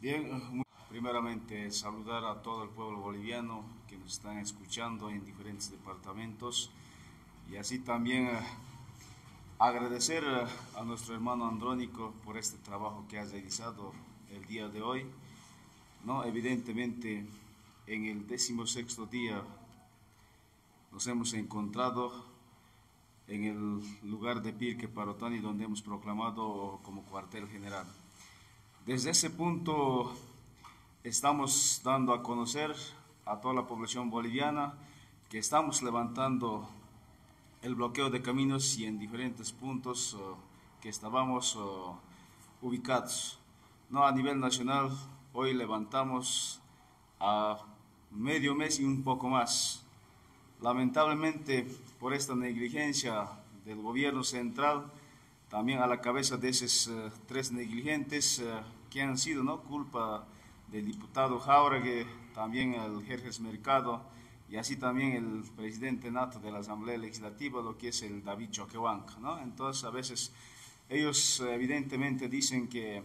Bien, primeramente saludar a todo el pueblo boliviano que nos están escuchando en diferentes departamentos y así también agradecer a nuestro hermano Andrónico por este trabajo que ha realizado el día de hoy. No, evidentemente en el 16º día nos hemos encontrado en el lugar de Pirque Parotani donde hemos proclamado como cuartel general. Desde ese punto estamos dando a conocer a toda la población boliviana que estamos levantando el bloqueo de caminos y en diferentes puntos que estábamos ubicados. No, a nivel nacional, hoy levantamos a medio mes y un poco más. Lamentablemente, por esta negligencia del gobierno central, también a la cabeza de esos tres negligentes que han sido, ¿no?, culpa del diputado Jauregui, también el Jerjes Mercado y así también el presidente nato de la Asamblea Legislativa, lo que es el David Choquehuanca, ¿no? Entonces, a veces ellos evidentemente dicen que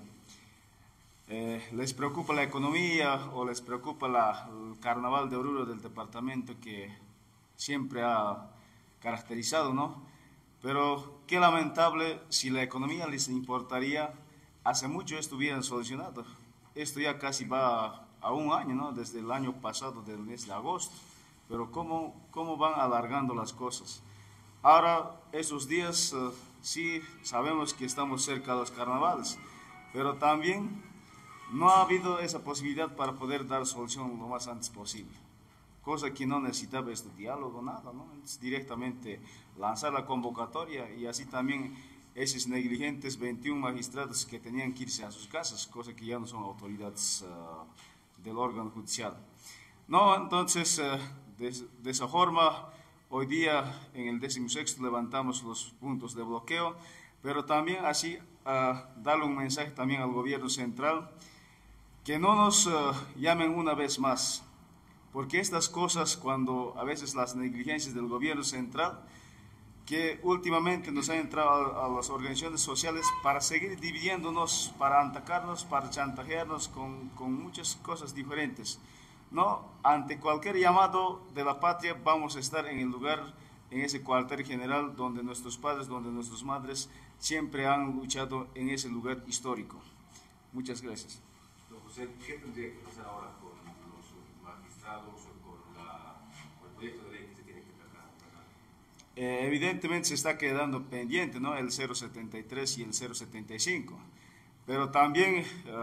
les preocupa la economía o les preocupa el carnaval de Oruro del departamento que siempre ha caracterizado, ¿no? Pero qué lamentable, si la economía les importaría, hace mucho estuvieran solucionado. Esto ya casi va a un año, ¿no? Desde el año pasado, del mes de agosto. Pero ¿cómo van alargando las cosas? Ahora, esos días, sí sabemos que estamos cerca de los carnavales, pero también no ha habido esa posibilidad para poder dar solución lo más antes posible. Cosa que no necesitaba este diálogo, nada, ¿no? Es directamente lanzar la convocatoria y así también esos negligentes 21 magistrados que tenían que irse a sus casas, cosa que ya no son autoridades del órgano judicial. No, entonces, de esa forma, hoy día en el 16º levantamos los puntos de bloqueo, pero también así darle un mensaje también al gobierno central, que no nos llamen una vez más, porque estas cosas, cuando a veces las negligencias del gobierno central, que últimamente nos han entrado a las organizaciones sociales para seguir dividiéndonos, para atacarnos, para chantajearnos con muchas cosas diferentes. No, ante cualquier llamado de la patria vamos a estar en el lugar, en ese cuartel general donde nuestros padres, donde nuestras madres siempre han luchado en ese lugar histórico. Muchas gracias. Don José, ¿qué tendría que pasar ahora con los magistrados o con el proyecto de ley que se tiene que tratar? Evidentemente se está quedando pendiente, ¿no?, el 073 y el 075, pero también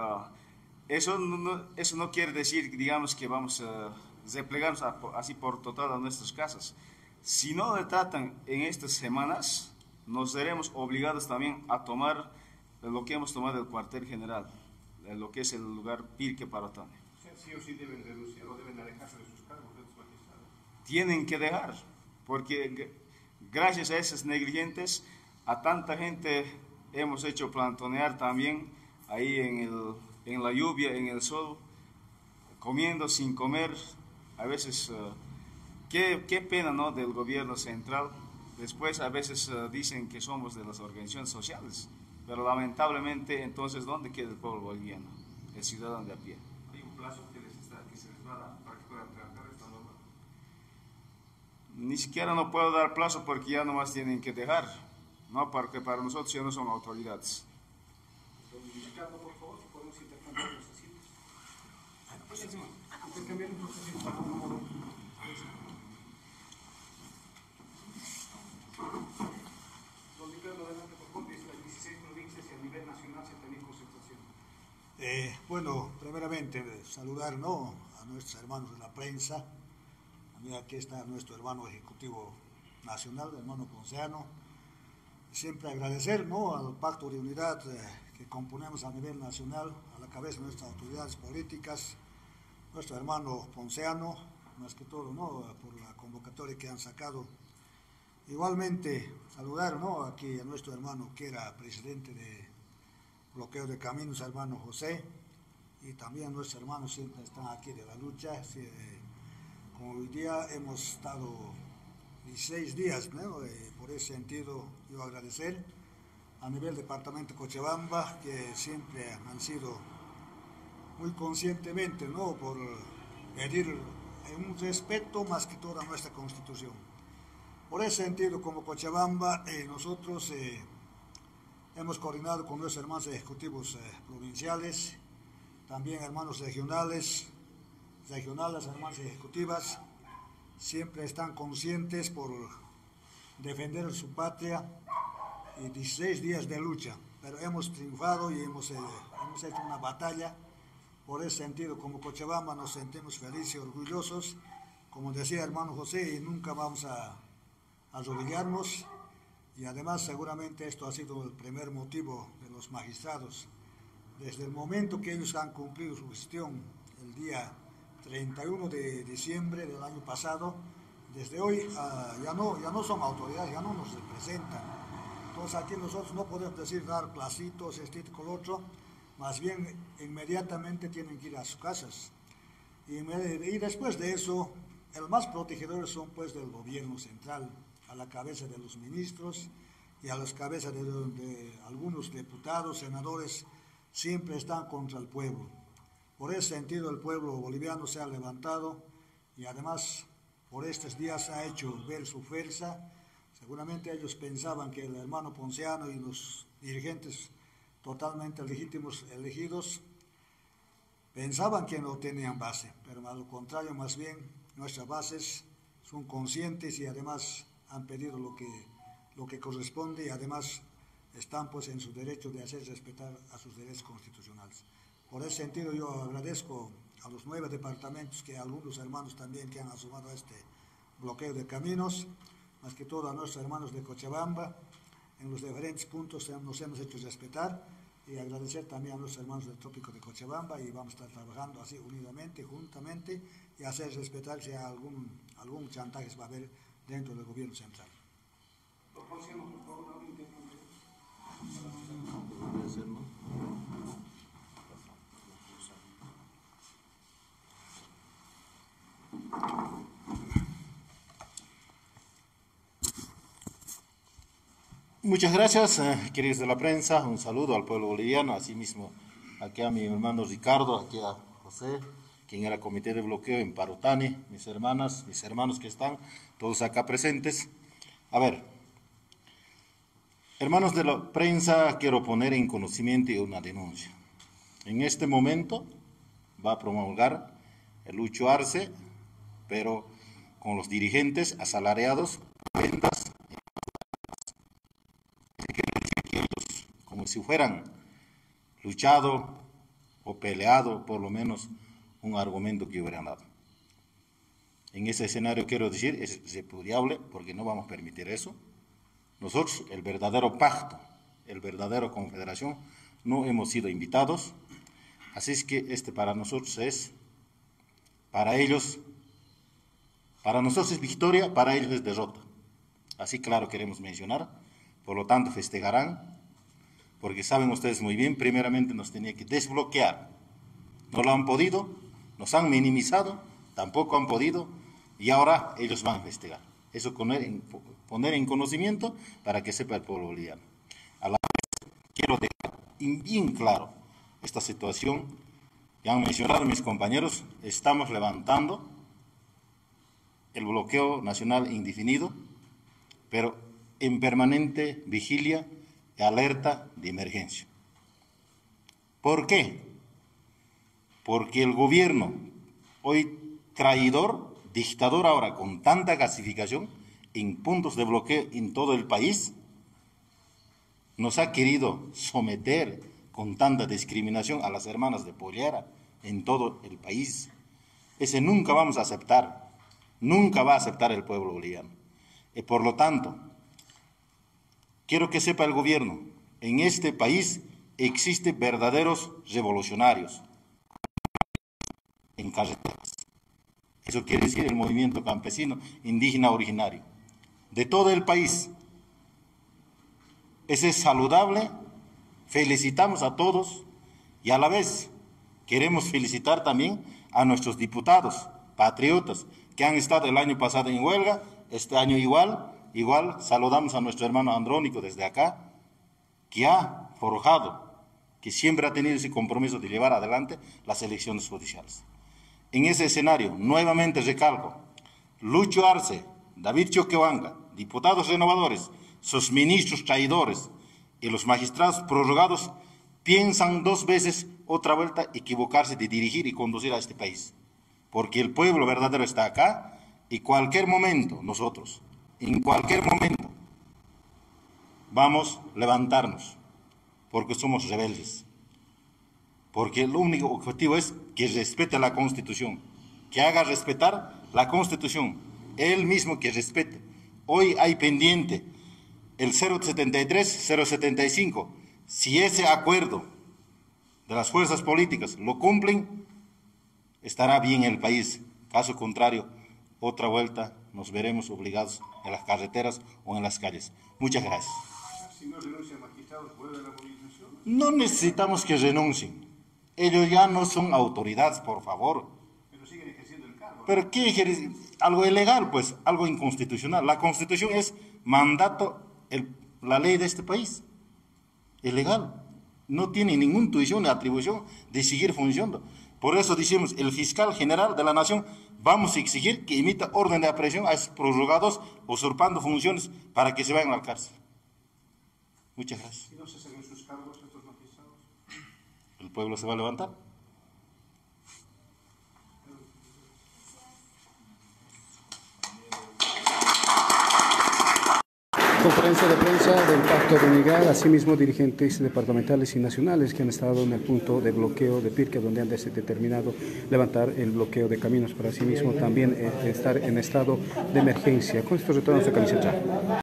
eso no quiere decir, digamos, que vamos a replegarnos así por total a nuestras casas. Si no le tratan en estas semanas, nos veremos obligados también a tomar lo que hemos tomado del cuartel general, lo que es el lugar Pirque Parotani. Sí o sí deben renunciar o deben alejarse de sus cargos, de los magistrados. Tienen que dejar, porque gracias a esos negligentes, a tanta gente hemos hecho plantonear también ahí en la lluvia, en el sol, comiendo sin comer. A veces, qué pena, ¿no?, del gobierno central. Después a veces dicen que somos de las organizaciones sociales, pero lamentablemente entonces ¿dónde queda el pueblo boliviano, el ciudadano de a pie? ¿Hay un plazo que se les va a dar para que puedan tratar esta norma? Ni siquiera no puedo dar plazo porque ya nomás tienen que dejar, ¿no?, porque para nosotros ya no son autoridades. Ricardo, por favor, si podemos intercambiar los asientos. Intercambiar los asientos. Don Ricardo, adelante, por favor, dice las 16 provincias y a nivel nacional se tenía concentración. Bueno, primeramente saludar, ¿no?, a nuestros hermanos de la prensa. También aquí está nuestro hermano ejecutivo nacional, el hermano Ponceano. Siempre agradecer, ¿no?, al pacto de unidad que componemos a nivel nacional, a la cabeza de nuestras autoridades políticas, nuestro hermano Ponceano, más que todo, ¿no?, por la convocatoria que han sacado. Igualmente saludar, ¿no?, aquí a nuestro hermano que era presidente de bloqueo de caminos, hermano José, y también nuestros hermanos siempre están aquí de la lucha. Como hoy día hemos estado 16 días, ¿no?, por ese sentido yo agradecer a nivel departamento Cochabamba, que siempre han sido muy conscientemente, ¿no?, por pedir un respeto más que todo a nuestra Constitución. Por ese sentido, como Cochabamba, nosotros hemos coordinado con nuestros hermanos ejecutivos provinciales, también hermanos regionales, hermanas ejecutivas, siempre están conscientes por defender su patria y 16 días de lucha, pero hemos triunfado y hemos hecho una batalla. Por ese sentido, como Cochabamba, nos sentimos felices y orgullosos. Como decía hermano José, nunca vamos a arrodillarnos, y además seguramente esto ha sido el primer motivo de los magistrados. Desde el momento que ellos han cumplido su gestión, el día 31 de diciembre del año pasado, desde hoy ya no son autoridades, ya no nos representan. Entonces aquí nosotros no podemos dar placitos, con otro, más bien inmediatamente tienen que ir a sus casas. Y después de eso, el más protegedores son pues del gobierno central, a la cabeza de los ministros y a las cabezas de algunos diputados, senadores, siempre están contra el pueblo. Por ese sentido, el pueblo boliviano se ha levantado y además por estos días ha hecho ver su fuerza. Seguramente ellos pensaban que el hermano Ponciano y los dirigentes totalmente legítimos elegidos pensaban que no tenían base, pero a lo contrario, más bien nuestras bases son conscientes y además han pedido lo que corresponde, y además están pues en su derecho de hacer respetar a sus derechos constitucionales. Por ese sentido yo agradezco a los 9 departamentos, que algunos hermanos también que han asumado este bloqueo de caminos, más que todo a nuestros hermanos de Cochabamba. En los diferentes puntos nos hemos hecho respetar, y agradecer también a nuestros hermanos del Trópico de Cochabamba, y vamos a estar trabajando así unidamente, juntamente, y hacer respetar si algún chantaje va a haber dentro del gobierno central. Muchas gracias, queridos de la prensa. Un saludo al pueblo boliviano, asimismo aquí a mi hermano Ricardo, aquí a José, quien era comité de bloqueo en Parotani, mis hermanas, mis hermanos que están todos acá presentes. A ver, hermanos de la prensa, quiero poner en conocimiento una denuncia. En este momento va a promulgar el Lucho Arce, pero con los dirigentes asalariados, ventas, como si fueran luchado o peleado, por lo menos un argumento que hubieran dado. En ese escenario quiero decir, es repudiable, porque no vamos a permitir eso. Nosotros, el verdadero pacto, el verdadero confederación, no hemos sido invitados, así es que para nosotros para nosotros es victoria, para ellos es derrota. Así claro queremos mencionar, por lo tanto festejarán, porque saben ustedes muy bien, primeramente nos tenía que desbloquear. No lo han podido, nos han minimizado, tampoco han podido, y ahora ellos van a festejar. Eso poner en conocimiento para que sepa el pueblo boliviano. A la vez, quiero dejar bien claro esta situación que han mencionado mis compañeros. Estamos levantando el bloqueo nacional indefinido, pero en permanente vigilia y alerta de emergencia. ¿Por qué? Porque el gobierno, hoy traidor, dictador ahora, con tanta gasificación en puntos de bloqueo en todo el país, nos ha querido someter con tanta discriminación a las hermanas de Pollera en todo el país. Ese nunca vamos a aceptar, nunca va a aceptar el pueblo boliviano. Y por lo tanto, quiero que sepa el gobierno, en este país existen verdaderos revolucionarios en carreteras. Eso quiere decir el movimiento campesino, indígena originario, de todo el país. Ese es saludable, felicitamos a todos y a la vez queremos felicitar también a nuestros diputados, patriotas, que han estado el año pasado en huelga, este año igual saludamos a nuestro hermano Andrónico desde acá, que ha forjado que siempre ha tenido ese compromiso de llevar adelante las elecciones judiciales. En ese escenario, nuevamente recalco, Lucho Arce, David Choquehuanca, diputados renovadores, sus ministros traidores y los magistrados prorrogados piensan 2 veces otra vuelta equivocarse de dirigir y conducir a este país. Porque el pueblo verdadero está acá y cualquier momento nosotros, en cualquier momento, vamos a levantarnos porque somos rebeldes. Porque el único objetivo es que respete la Constitución, que haga respetar la Constitución, él mismo que respete. Hoy hay pendiente el 073, 075. Si ese acuerdo de las fuerzas políticas lo cumplen, estará bien el país. Caso contrario, otra vuelta nos veremos obligados en las carreteras o en las calles. Muchas gracias. Si no renuncian magistrados, ¿vuelve a la movilización? No necesitamos que renuncien. Ellos ya no son autoridades, por favor. Pero siguen ejerciendo el cargo. ¿Pero qué ejerce? Algo ilegal, pues, algo inconstitucional. La Constitución es mandato, la ley de este país. Es legal. No tiene ninguna intuición ni atribución de seguir funcionando. Por eso decimos, el fiscal general de la Nación, vamos a exigir que emita orden de aprehensión a esos prorrogados usurpando funciones para que se vayan a la cárcel. Muchas gracias. ¿Y no se salen sus cargos estos magistrados? ¿El pueblo se va a levantar? Conferencia de prensa del Pacto de Unidad, asimismo dirigentes departamentales y nacionales que han estado en el punto de bloqueo de Pirque, donde han determinado levantar el bloqueo de caminos para asimismo también estar en estado de emergencia. Con esto retornamos a Camiseta.